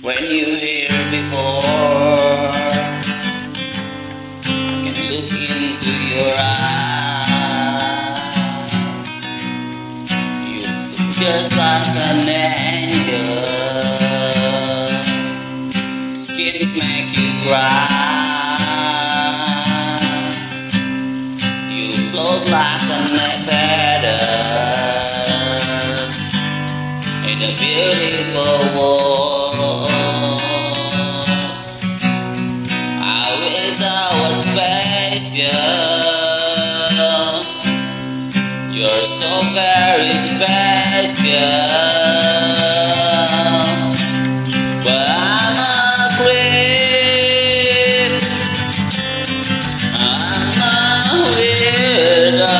When you here before, I can look into your eyes. You feel just like an angel. Skins make you cry. You float like a feather in a beautiful world. I wish I was special. You're so very special. But I'm a creep. I'm a weirdo.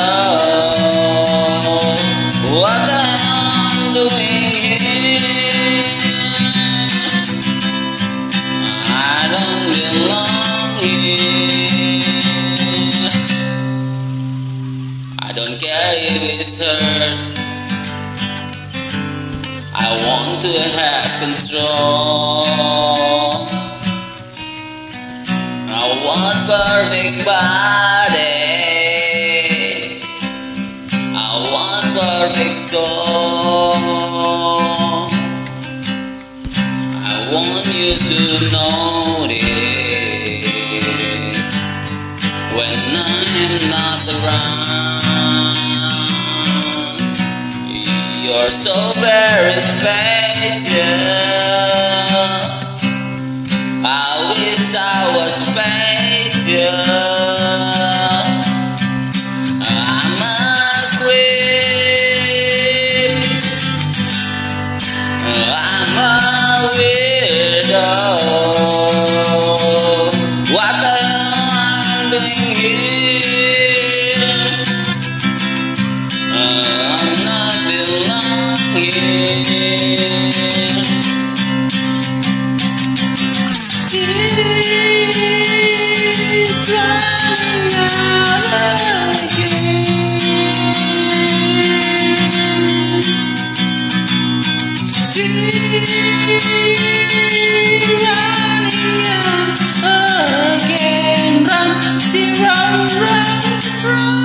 What the hell I'm doing here? I don't belong here. I don't care if it hurts. I want to have control. I want perfect body. I want perfect soul. I want you to notice when I'm not around. You're so very special. I wish I was special. I'm a creep. I'm a weirdo. What the hell I'm doing here? I'm not belonging. She's running out again. She's running out again. Run, she run, run, run.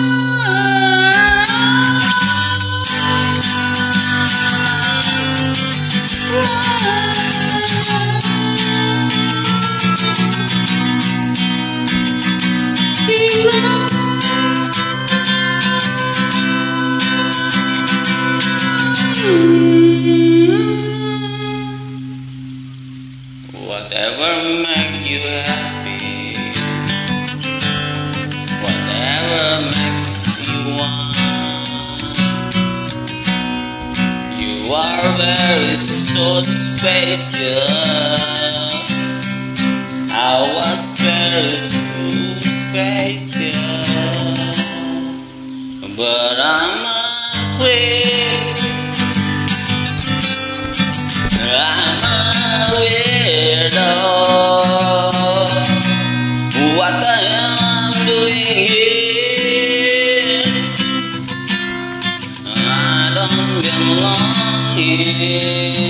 Whatever make you happy, whatever make you want, you are very so special. I was very so special, but I'm a queen. I'm a weirdo. What the hell I'm doing here? I don't belong here.